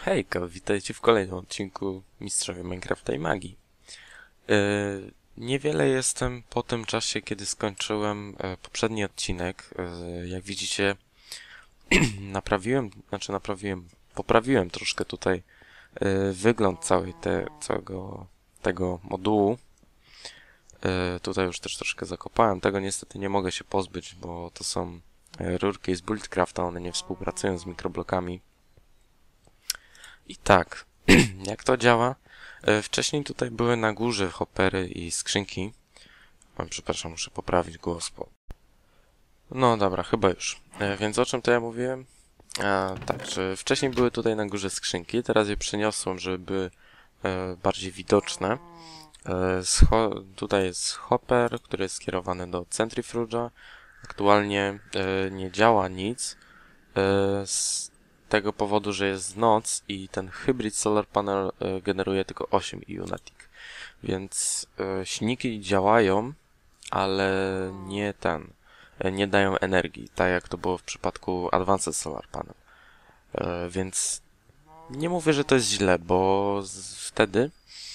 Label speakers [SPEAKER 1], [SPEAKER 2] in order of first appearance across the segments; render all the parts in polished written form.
[SPEAKER 1] Hejka, witajcie w kolejnym odcinku Mistrzowie Minecrafta i Magii. Niewiele jestem po tym czasie, kiedy skończyłem poprzedni odcinek. Jak widzicie, poprawiłem troszkę tutaj wygląd całego tego modułu. Tutaj już też troszkę zakopałem. Tego niestety nie mogę się pozbyć, bo to są rurki z Buildcrafta, one nie współpracują z mikroblokami. I tak, jak to działa? Wcześniej tutaj były na górze hoppery i skrzynki. Przepraszam, muszę poprawić głos, bo... No dobra, chyba już. Więc o czym to ja mówiłem? Tak, że wcześniej były tutaj na górze skrzynki, teraz je przeniosłem, żeby były bardziej widoczne. Tutaj jest hopper, który jest skierowany do centrifuge'a. Aktualnie nie działa nic. Z tego powodu, że jest noc i ten hybrid solar panel generuje tylko 8 EU na tick. Więc silniki działają, ale nie dają energii, tak jak to było w przypadku Advanced Solar Panel. Więc nie mówię, że to jest źle, bo wtedy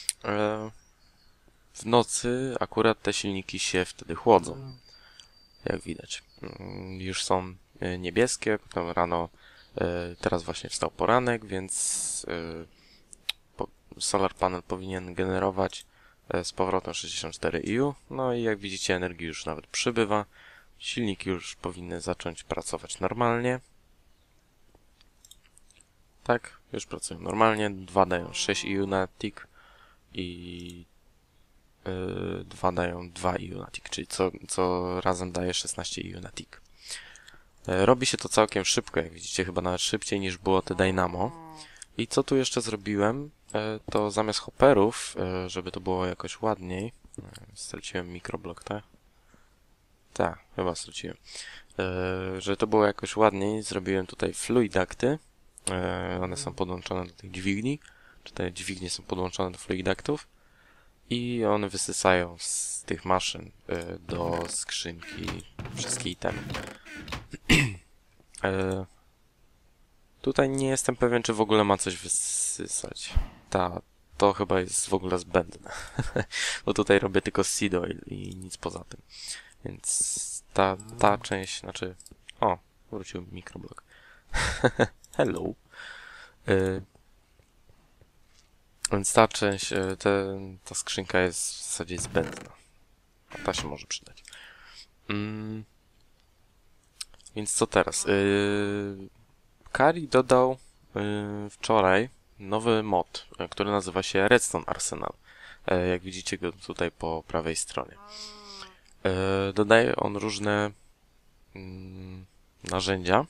[SPEAKER 1] w nocy akurat te silniki się wtedy chłodzą. Jak widać. Już są niebieskie, potem rano. Teraz właśnie wstał poranek, więc solar panel powinien generować z powrotem 64 EU. No i jak widzicie, energii już nawet przybywa. Silniki już powinny zacząć pracować normalnie. Tak, już pracują normalnie. Dwa dają 6 EU na tick i dwa dają 2 EU na tick, czyli co razem daje 16 EU na tick. Robi się to całkiem szybko, jak widzicie, chyba nawet szybciej niż było te Dynamo. I co tu jeszcze zrobiłem, to zamiast hopperów, żeby to było jakoś ładniej, straciłem mikroblok, tak? Tak, chyba straciłem. Żeby to było jakoś ładniej, zrobiłem tutaj fluidakty. One są podłączone do tych dźwigni, czy te dźwignie są podłączone do fluidaktów i one wysysają z tych maszyn do skrzynki wszystkie itemy. Tutaj nie jestem pewien, czy w ogóle ma coś wysysać. To chyba jest w ogóle zbędne. Bo tutaj robię tylko seed oil i nic poza tym. Więc ta część, znaczy... O, wrócił mikroblok. Hello. Więc ta część, ta skrzynka jest w zasadzie zbędna. A ta się może przydać. Więc co teraz? Kari dodał wczoraj nowy mod, który nazywa się Redstone Arsenal. Jak widzicie go tutaj po prawej stronie. Dodaje on różne narzędzia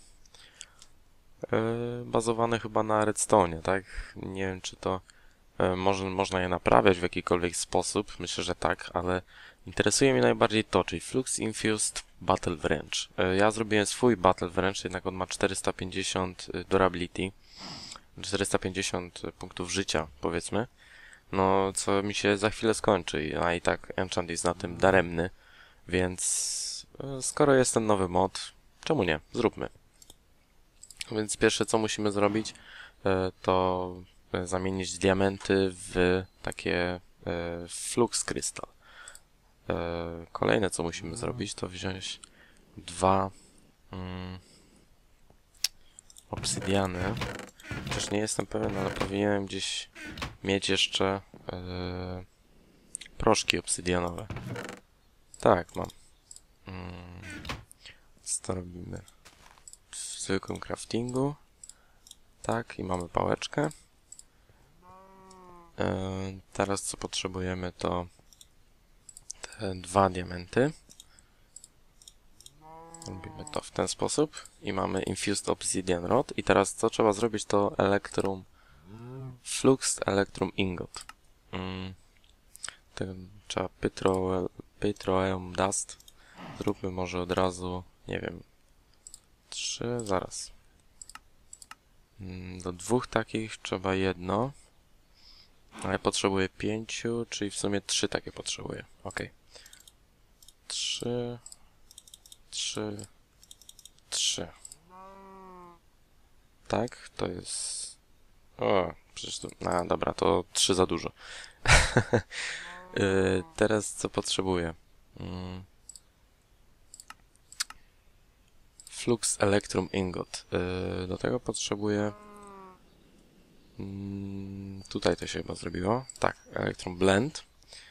[SPEAKER 1] bazowane chyba na redstone, tak? Nie wiem, czy to można je naprawiać w jakikolwiek sposób. Myślę, że tak, ale interesuje mnie najbardziej to, czyli Flux Infused Battle Wrench. Ja zrobiłem swój Battle Wrench, jednak on ma 450 durability, 450 punktów życia, powiedzmy. No, co mi się za chwilę skończy, a i tak enchant jest na tym daremny, więc skoro jest ten nowy mod, czemu nie? Zróbmy. Więc pierwsze, co musimy zrobić, to zamienić diamenty w takie flux crystal. Kolejne, co musimy zrobić, to wziąć dwa obsydiany. Chociaż nie jestem pewien, ale powinienem gdzieś mieć jeszcze proszki obsydianowe. Tak, mam. Co to robimy? W zwykłym craftingu. Tak, i mamy pałeczkę. Teraz co potrzebujemy, to te dwa diamenty. Robimy to w ten sposób i mamy Infused Obsidian Rod. I teraz co trzeba zrobić, to Fluxed Electrum Ingot. Trzeba Petroleum Dust. Zróbmy może od razu, nie wiem, 3, zaraz. Do 2 takich trzeba jedno. A ja potrzebuję 5, czyli w sumie 3 takie potrzebuję. Ok. 3, 3, 3. Tak, to jest... O, przecież tu... A, dobra, to 3 za dużo. Teraz co potrzebuję? Flux Electrum Ingot. Do tego potrzebuję... tutaj to się chyba zrobiło. Tak, Electrum Blend.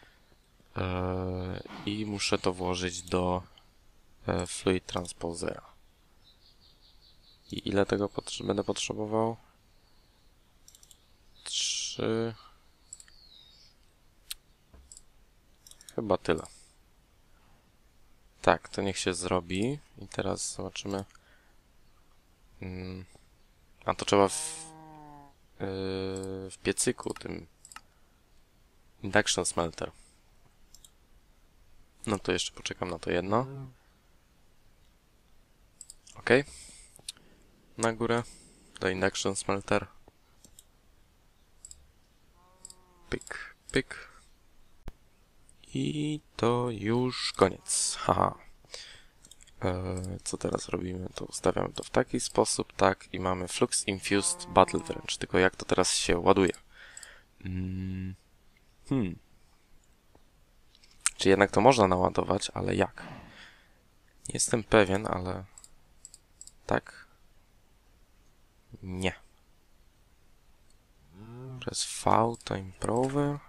[SPEAKER 1] I muszę to włożyć do Fluid Transposera. I ile tego będę potrzebował? 3... Chyba tyle. Tak, to niech się zrobi. I teraz zobaczymy. A to trzeba w piecyku, tym Induction Smelter. No to jeszcze poczekam na to jedno. OK. Na górę do Induction Smelter. Pyk, pyk. I to już koniec. Haha. Co teraz robimy? To ustawiamy to w taki sposób, tak, i mamy Flux Infused Battle Wrench. Tylko jak to teraz się ładuje? Czy jednak to można naładować, ale jak? Nie jestem pewien, ale... Tak? Nie. Przez V to improver.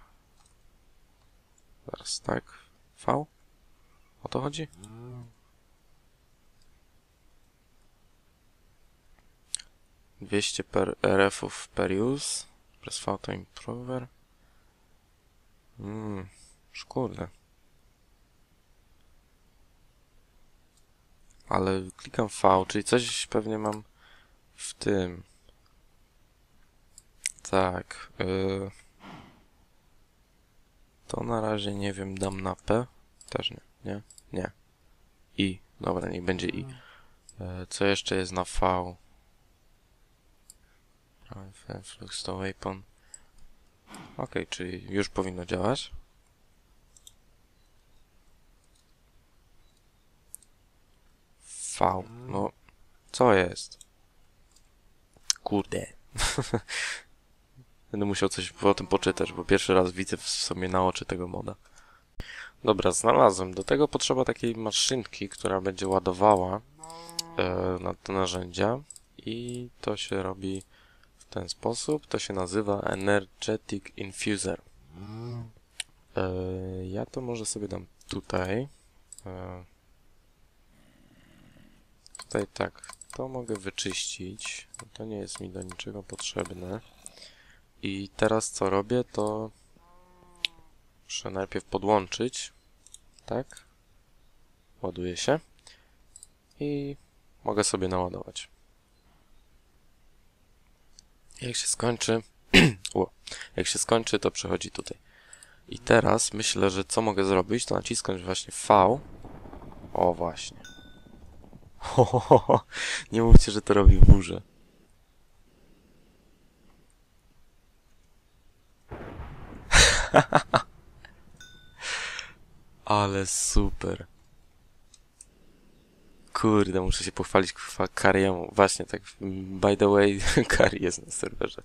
[SPEAKER 1] Zaraz, tak? V? O to chodzi? RF-ów per use. Przez V to improver. Szkurde. Ale klikam V, czyli coś pewnie mam w tym. Tak. To na razie nie wiem, dam na P. Też nie. Nie? Nie. I. Dobra, niech będzie I. Co jeszcze jest na V? Flux to weapon. OK, czyli już powinno działać. V. No, co jest? Kurde. Będę musiał coś o tym poczytać, bo pierwszy raz widzę w sobie na oczy tego moda. Dobra, znalazłem. Do tego potrzeba takiej maszynki, która będzie ładowała na te narzędzia. I to się robi w ten sposób. To się nazywa Energetic Infuser. Ja to może sobie dam tutaj. Tutaj tak. To mogę wyczyścić. To nie jest mi do niczego potrzebne. I teraz co robię, to muszę najpierw podłączyć. Tak. Ładuje się. I mogę sobie naładować. Jak się skończy... Jak się skończy, to przechodzi tutaj. I teraz myślę, że co mogę zrobić, to naciskać właśnie V. O, właśnie. Nie mówcie, że to robi burzę. Ale super. Kurde, muszę się pochwalić Kariemu. Właśnie, tak, by the way, Kari jest na serwerze.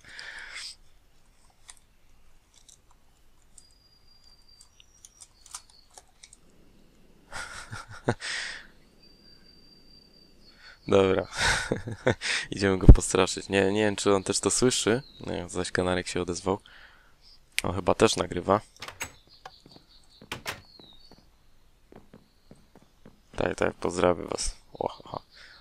[SPEAKER 1] Dobra. Idziemy go postraszyć. Nie wiem, czy on też to słyszy. Nie, zaś Kanarek się odezwał. On chyba też nagrywa. Tak, pozdrawiam was. Oha.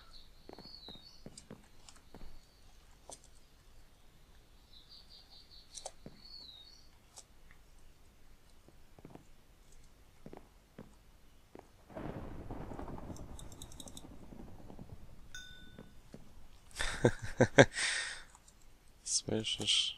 [SPEAKER 1] Słyszysz?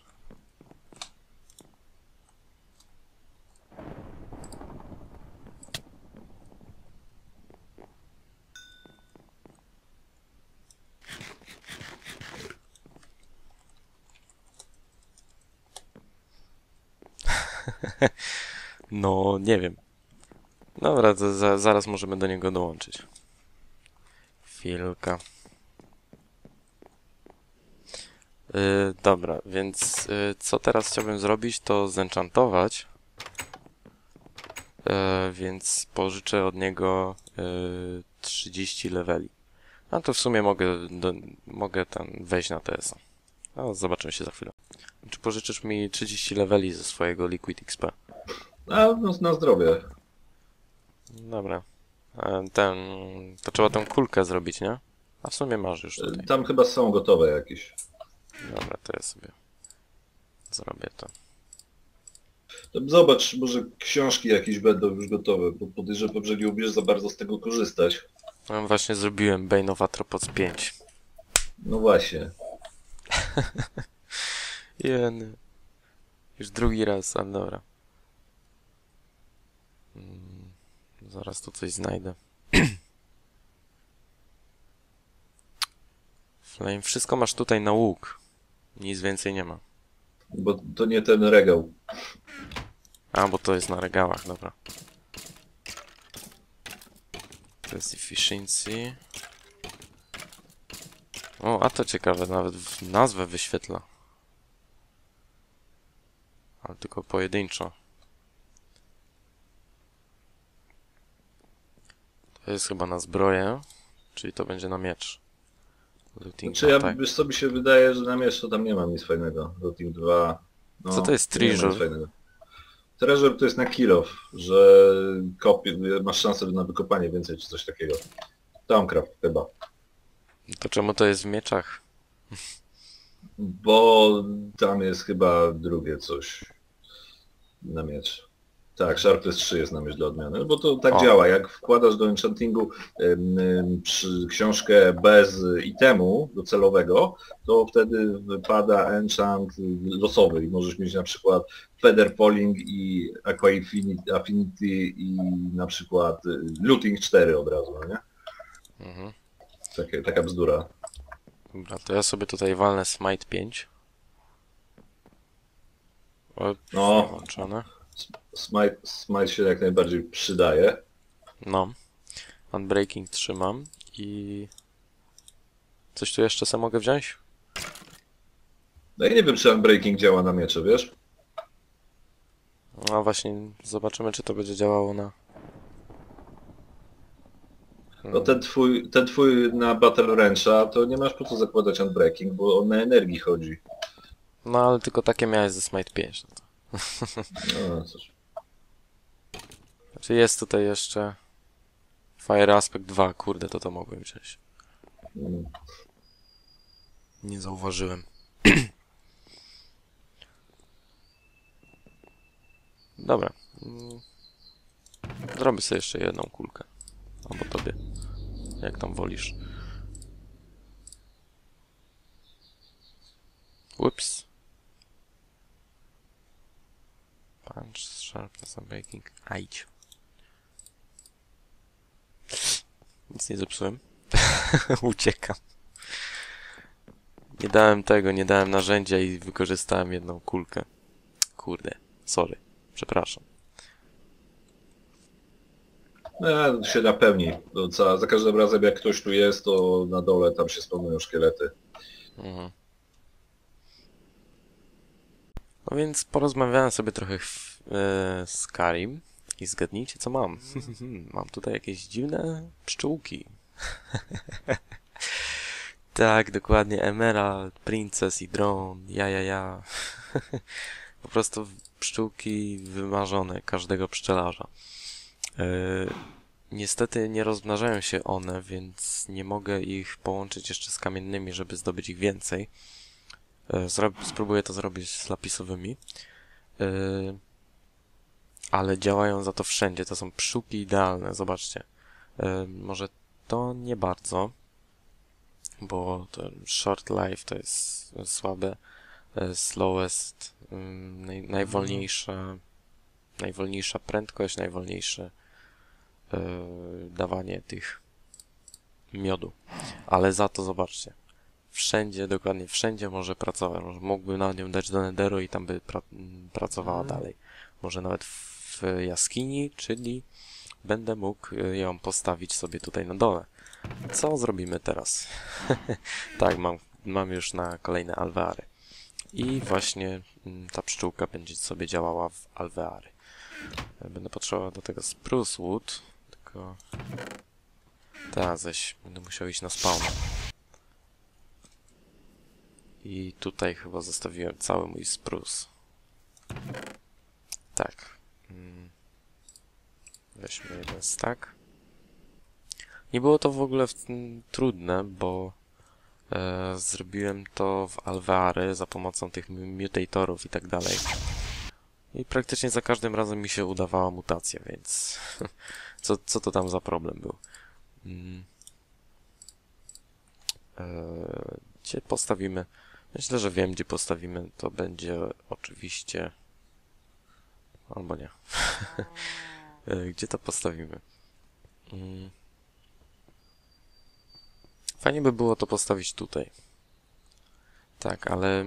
[SPEAKER 1] No, nie wiem. Dobra, to zaraz możemy do niego dołączyć. Chwilka. Dobra, więc co teraz chciałbym zrobić, to zenchantować. Więc pożyczę od niego 30 leveli. A to w sumie mogę tam wejść na TS-a. No, zobaczymy się za chwilę. Czy pożyczysz mi 30 leveli ze swojego Liquid XP?
[SPEAKER 2] A, no, na zdrowie.
[SPEAKER 1] Dobra. To trzeba tą kulkę zrobić, nie? A w sumie masz już tutaj.
[SPEAKER 2] Tam chyba są gotowe jakieś.
[SPEAKER 1] Dobra, to ja sobie zrobię to.
[SPEAKER 2] To zobacz, może książki jakieś będą już gotowe, bo podejrzewam, że nie umiesz za bardzo z tego korzystać.
[SPEAKER 1] No, właśnie zrobiłem Bane of Arthropods 5.
[SPEAKER 2] No właśnie.
[SPEAKER 1] Jeny. Już drugi raz, ale dobra. Zaraz tu coś znajdę. Flame, wszystko masz tutaj na łuk. Nic więcej nie ma.
[SPEAKER 2] Bo to nie ten regał.
[SPEAKER 1] A, bo to jest na regałach, dobra. To jest efficiency. O, a to ciekawe, nawet nazwę wyświetla. Ale tylko pojedynczo. To jest chyba na zbroję, czyli to będzie na miecz. Looting
[SPEAKER 2] Znaczy
[SPEAKER 1] attack.
[SPEAKER 2] wiesz co mi się wydaje, że na miecz tam nie mam nic fajnego. Looting 2. No,
[SPEAKER 1] Co to jest
[SPEAKER 2] nie ma nic
[SPEAKER 1] treasure?
[SPEAKER 2] fajnego. Treasure to jest na kill off, że masz szansę na wykopanie więcej czy coś takiego. Thaumcraft chyba.
[SPEAKER 1] To czemu to jest w mieczach?
[SPEAKER 2] Bo tam jest chyba drugie coś na miecz. Tak, Sharpless 3 jest na miecz dla odmiany, bo to tak
[SPEAKER 1] O.
[SPEAKER 2] działa. Jak wkładasz do enchantingu książkę bez itemu docelowego, to wtedy wypada enchant losowy i możesz mieć na przykład Feather Falling i Aqua Affinity i na przykład Looting 4 od razu, no nie?
[SPEAKER 1] Mhm.
[SPEAKER 2] Taka bzdura.
[SPEAKER 1] Dobra, to ja sobie tutaj walnę Smite 5. O,
[SPEAKER 2] No.
[SPEAKER 1] włączone.
[SPEAKER 2] Smite się jak najbardziej przydaje.
[SPEAKER 1] No. Unbreaking trzymam i... Coś tu jeszcze sam mogę wziąć?
[SPEAKER 2] No i nie wiem, czy Unbreaking działa na miecze, wiesz?
[SPEAKER 1] No właśnie, zobaczymy, czy to będzie działało na...
[SPEAKER 2] No ten twój na Battle Wrencha, to nie masz po co zakładać Unbreaking, bo on na energii chodzi.
[SPEAKER 1] No ale tylko takie miałeś ze Smite 5. No to.
[SPEAKER 2] No cóż.
[SPEAKER 1] Znaczy jest tutaj jeszcze... Fire Aspect 2, kurde, to mogłem wziąć.
[SPEAKER 2] Mm.
[SPEAKER 1] Nie zauważyłem. Dobra. Zrobię sobie jeszcze jedną kulkę. Albo tobie. Jak tam wolisz. Ups. Punch, sharpness, unbreaking. Ajdź. Nic nie zepsułem. Uciekam. Nie dałem narzędzia i wykorzystałem jedną kulkę. Kurde, sorry. Przepraszam.
[SPEAKER 2] No, się napełni. To za każdym razem jak ktoś tu jest, to na dole tam się spełniają szkielety.
[SPEAKER 1] Mhm. No więc porozmawiałem sobie trochę z Karim i zgadnijcie co mam. Mam tutaj jakieś dziwne pszczółki. Tak, dokładnie. Emerald, Princess i Drone. Ja. Po prostu pszczółki wymarzone każdego pszczelarza. Niestety nie rozmnażają się one, więc nie mogę ich połączyć jeszcze z kamiennymi, żeby zdobyć ich więcej. Spróbuję to zrobić z lapisowymi. Ale działają za to wszędzie. To są pszczółki idealne, zobaczcie. Może to nie bardzo, bo to short life to jest słabe. Slowest, najwolniejsza prędkość, najwolniejsze dawanie tych miodu. Ale za to zobaczcie. Wszędzie, dokładnie wszędzie może pracować. Mógłbym na nią dać do Netheru i tam by pracowała dalej. Może nawet w jaskini, czyli będę mógł ją postawić sobie tutaj na dole. Co zrobimy teraz? Tak, mam już na kolejne alveary. I właśnie ta pszczółka będzie sobie działała w alveary. Będę potrzebował do tego spruce wood, tylko teraz zaś będę musiał iść na spawn. I tutaj chyba zostawiłem cały mój spruce. Tak. Weźmy jeden stack. Nie było to w ogóle trudne, bo zrobiłem to w alveary za pomocą tych mutatorów i tak dalej. I praktycznie za każdym razem mi się udawała mutacja, więc co to tam za problem był? Gdzie postawimy? Myślę, że wiem, gdzie postawimy. To będzie oczywiście... Albo nie. Gdzie to postawimy? Fajnie by było to postawić tutaj. Tak, ale...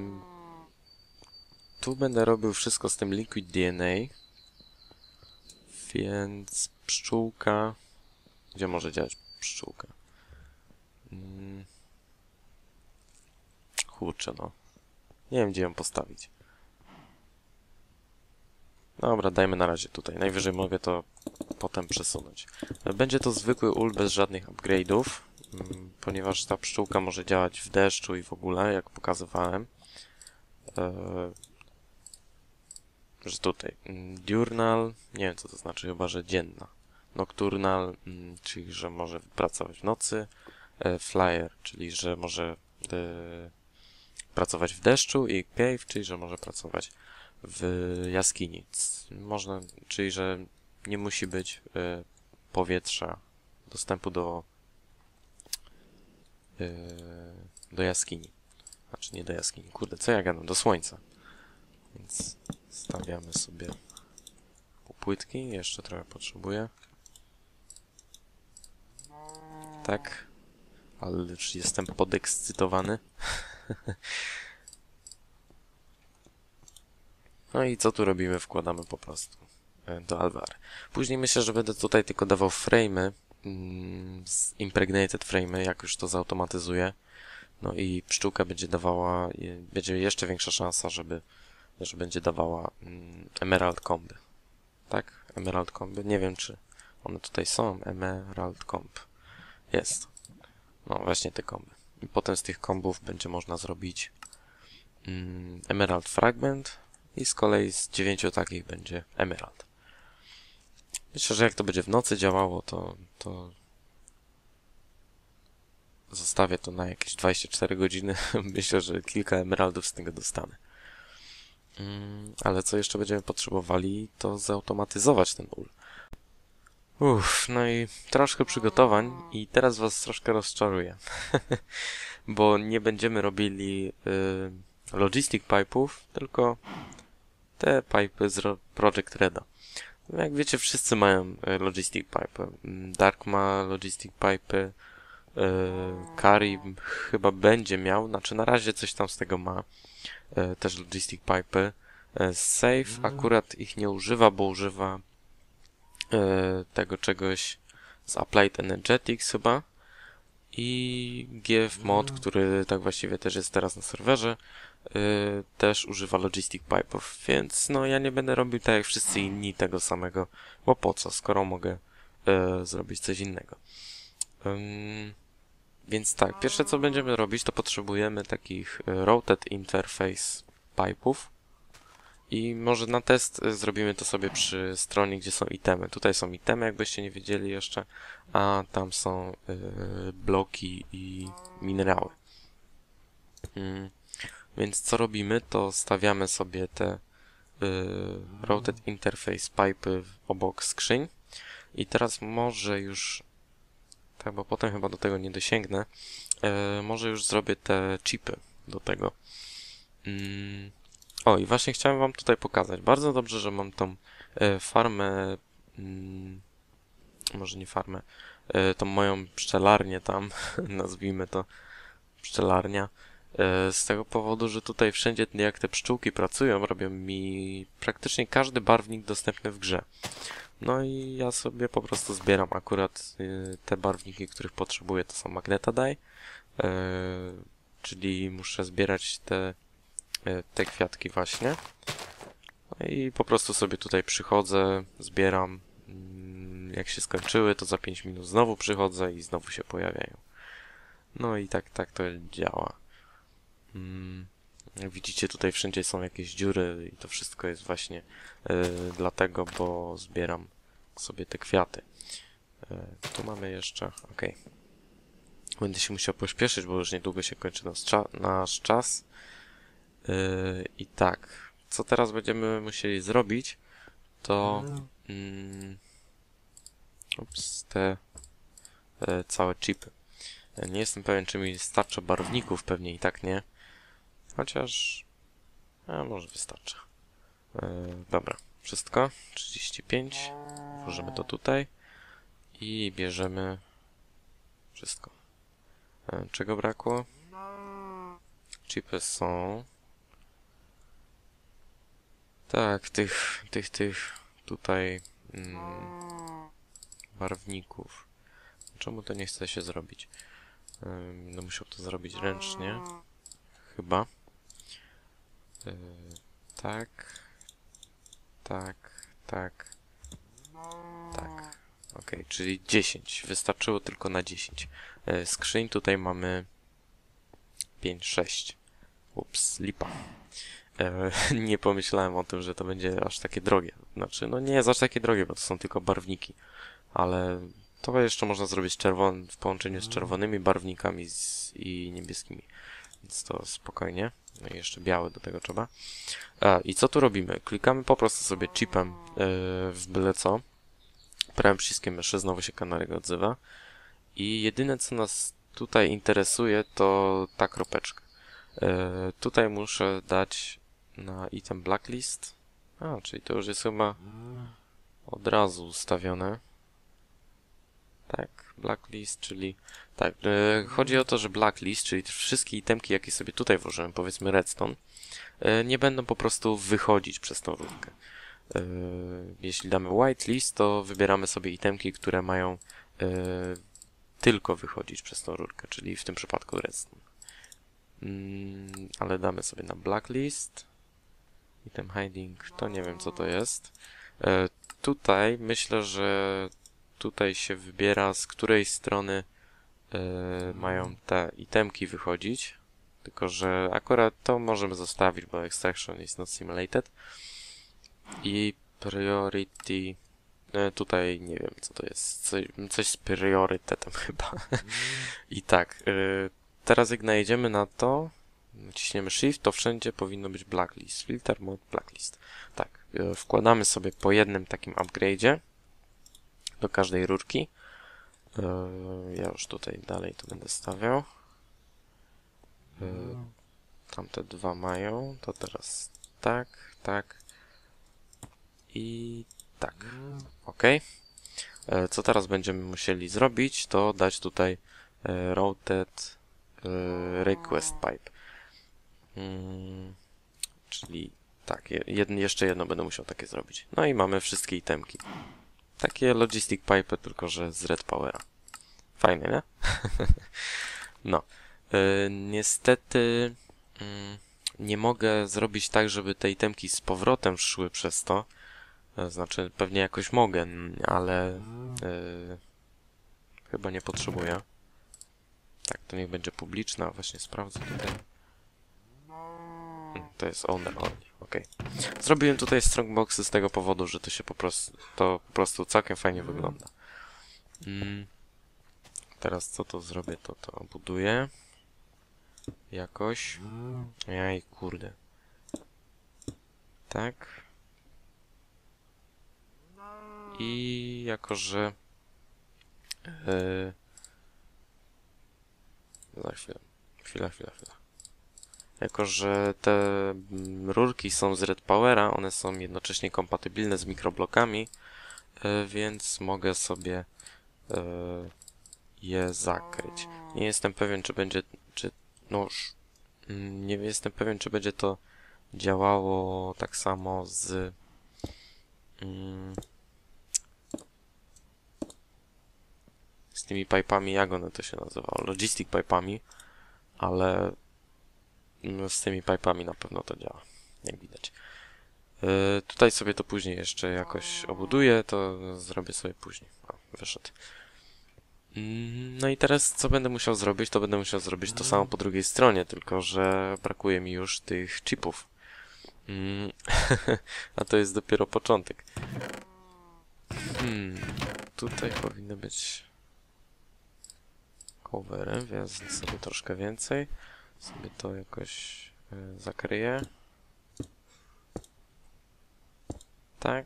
[SPEAKER 1] Tu będę robił wszystko z tym Liquid DNA. Więc pszczółka... Gdzie może działać pszczółka? Kurczę, no. Nie wiem, gdzie ją postawić. Dobra, dajmy na razie tutaj. Najwyżej mogę to potem przesunąć. Będzie to zwykły ul bez żadnych upgrade'ów, ponieważ ta pszczółka może działać w deszczu i w ogóle, jak pokazywałem. Że tutaj. Diurnal, nie wiem co to znaczy, chyba że dzienna. Nocturnal, czyli że może pracować w nocy. Flyer, czyli że może pracować w deszczu. I cave, czyli że może pracować w jaskini. Można, czyli że nie musi być powietrza, dostępu do jaskini. Znaczy nie do jaskini. Kurde, co ja gadam? Do słońca. Więc stawiamy sobie płytki. Jeszcze trochę potrzebuję. Tak. Ale już jestem podekscytowany. No i co tu robimy? Wkładamy po prostu do alveary. Później myślę, że będę tutaj tylko dawał frame'y, impregnated frame'y, jak już to zautomatyzuję. No i pszczółka będzie dawała, będzie jeszcze większa szansa, że będzie dawała emerald comby. Tak? Emerald comby. Nie wiem, czy one tutaj są. Emerald comb. Jest. No właśnie te komby. I potem z tych kombów będzie można zrobić emerald fragment. I z kolei z 9 takich będzie emerald. Myślę, że jak to będzie w nocy działało, to zostawię to na jakieś 24 godziny. Myślę, że kilka emeraldów z tego dostanę. Ale co jeszcze będziemy potrzebowali, to zautomatyzować ten ul. No i troszkę przygotowań i teraz was troszkę rozczaruję. Bo nie będziemy robili logistic pipe'ów, tylko te pipe'y z Project Reda. Jak wiecie, wszyscy mają logistic pipe. Dark ma logistic pipe'y, Kari chyba będzie miał, znaczy na razie coś tam z tego ma, też logistic pipe'y. Safe akurat ich nie używa, bo używa tego czegoś z Applied Energetics chyba. I GF Mod, który tak właściwie też jest teraz na serwerze, też używa logistic pipe'ów, więc no ja nie będę robił tak jak wszyscy inni tego samego, bo po co, skoro mogę zrobić coś innego. Więc tak, pierwsze co będziemy robić, to potrzebujemy takich routed interface pipe'ów i może na test zrobimy to sobie przy stronie, gdzie są itemy. Tutaj są itemy, jakbyście nie wiedzieli jeszcze, a tam są bloki i minerały. Więc co robimy, to stawiamy sobie te routed interface pipe'y obok skrzyń i teraz może już, tak, bo potem chyba do tego nie dosięgnę, może już zrobię te chipy do tego. O, i właśnie chciałem wam tutaj pokazać. Bardzo dobrze, że mam tą farmę, może nie farmę, tą moją pszczelarnię tam, nazwijmy to pszczelarnia, z tego powodu, że tutaj wszędzie jak te pszczółki pracują, robią mi praktycznie każdy barwnik dostępny w grze. No i ja sobie po prostu zbieram akurat te barwniki, których potrzebuję, to są Magneta Dye, czyli muszę zbierać te te kwiatki właśnie. No i po prostu sobie tutaj przychodzę, zbieram. Jak się skończyły, to za 5 minut znowu przychodzę i znowu się pojawiają. No i tak to działa. Jak widzicie, tutaj wszędzie są jakieś dziury i to wszystko jest właśnie dlatego, bo zbieram sobie te kwiaty. Tu mamy jeszcze... ok. Będę się musiał pośpieszyć, bo już niedługo się kończy nasz czas. I tak, co teraz będziemy musieli zrobić, to te całe chipy. Nie jestem pewien, czy mi starczy barwników, pewnie i tak nie. Chociaż... może wystarczy. Dobra, wszystko. 35. Włożymy to tutaj. I bierzemy wszystko. Czego brakło? Chipy są... Tak, tych tutaj barwników. Czemu to nie chce się zrobić? No musiał to zrobić ręcznie. Chyba. Tak. Tak. Ok, czyli 10. Wystarczyło tylko na 10. Skrzyń tutaj mamy 5, 6. Ups, lipa. Nie pomyślałem o tym, że to będzie aż takie drogie. Znaczy, no nie jest aż takie drogie, bo to są tylko barwniki. Ale to jeszcze można zrobić w połączeniu z czerwonymi barwnikami i niebieskimi. Więc to spokojnie. No i jeszcze biały do tego trzeba. I co tu robimy? Klikamy po prostu sobie chipem w byle co. Prawym przyciskiem myszy, znowu się kanarek odzywa. I jedyne, co nas tutaj interesuje, to ta kropeczka. Tutaj muszę dać na item blacklist. Czyli to już jest chyba od razu ustawione. Tak, blacklist, czyli... Tak, chodzi o to, że blacklist, czyli wszystkie itemki, jakie sobie tutaj włożyłem, powiedzmy redstone, nie będą po prostu wychodzić przez tą rurkę. Jeśli damy whitelist, to wybieramy sobie itemki, które mają tylko wychodzić przez tą rurkę, czyli w tym przypadku redstone. Ale damy sobie na blacklist. Item hiding, to nie wiem co to jest. Tutaj myślę, że tutaj się wybiera, z której strony mają te itemki wychodzić. Tylko że akurat to możemy zostawić, bo extraction is not simulated. I priority... tutaj nie wiem co to jest. Coś z priorytetem chyba. I tak, teraz jak najedziemy na to, naciśniemy Shift, to wszędzie powinno być blacklist. Filter mode blacklist. Tak, wkładamy sobie po jednym takim upgrade'zie do każdej rurki. Ja już tutaj dalej to będę stawiał. Tamte dwa mają, to teraz tak i tak. Ok. Co teraz będziemy musieli zrobić, to dać tutaj routed request pipe. Czyli tak, jeszcze jedno będę musiał takie zrobić. No i mamy wszystkie itemki. Takie logistic pipe, tylko że z red powera. Fajne, nie? No. Niestety nie mogę zrobić tak, żeby te itemki z powrotem szły przez to. Znaczy, pewnie jakoś mogę, ale chyba nie potrzebuję. Tak, to niech będzie publiczna. Właśnie sprawdzę tutaj. To jest owner only. Ok. Zrobiłem tutaj strongboxy z tego powodu, że to się po prostu całkiem fajnie wygląda. Teraz co to zrobię, to buduję. Jakoś. Jaj, kurde. Tak. I jako, że za chwilę. Jako, że te rurki są z Red Powera, one są jednocześnie kompatybilne z mikroblokami, więc mogę sobie je zakryć. Nie jestem pewien, nie jestem pewien, czy będzie to działało tak samo z tymi pipami, jak one to się nazywało, logistic pipami, ale z tymi pipami na pewno to działa, jak widać. Tutaj sobie to później jeszcze jakoś obuduję, to zrobię sobie później. O, wyszedł. No i teraz co będę musiał zrobić, to będę musiał zrobić to samo po drugiej stronie, tylko że brakuje mi już tych chipów. A to jest dopiero początek. Tutaj powinny być covery, więc sobie troszkę więcej. Sobie to jakoś zakryję. Tak.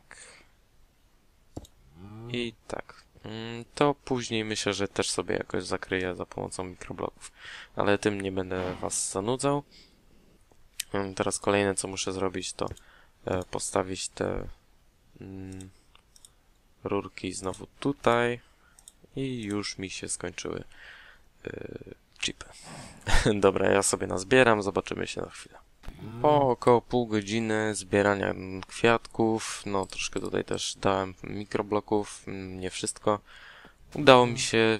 [SPEAKER 1] I tak. To później myślę, że też sobie jakoś zakryję za pomocą mikrobloków. Ale tym nie będę was zanudzał. Teraz kolejne co muszę zrobić to postawić te rurki znowu tutaj. I już mi się skończyły chipy. Dobra, ja sobie nazbieram, zobaczymy się na chwilę. Po około pół godziny zbierania kwiatków, no troszkę tutaj też dałem mikrobloków, nie wszystko. Udało mi się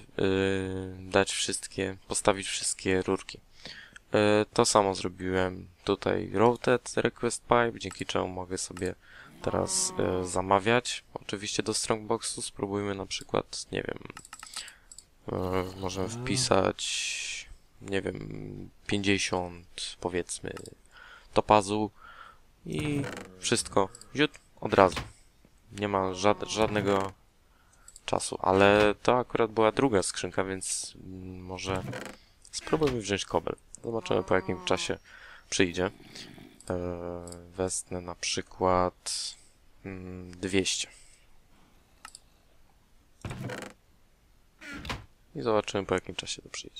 [SPEAKER 1] postawić wszystkie rurki. To samo zrobiłem tutaj Routed Request Pipe, dzięki czemu mogę sobie teraz zamawiać. Oczywiście do Strongboxu spróbujmy na przykład, nie wiem, możemy wpisać, nie wiem, 50 powiedzmy topazu i wszystko od razu. Nie ma żadnego czasu, ale to akurat była druga skrzynka, więc może spróbujmy wziąć kobel. Zobaczymy po jakim czasie przyjdzie. Wezmę na przykład 200. I zobaczymy po jakim czasie to przyjdzie.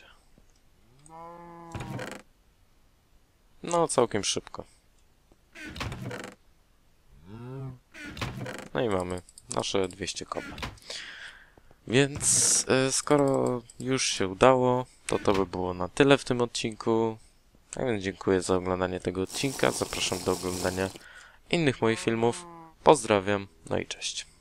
[SPEAKER 1] No, całkiem szybko. No i mamy nasze 200 kobel. Więc skoro już się udało, to by było na tyle w tym odcinku. A więc dziękuję za oglądanie tego odcinka. Zapraszam do oglądania innych moich filmów. Pozdrawiam, no i cześć.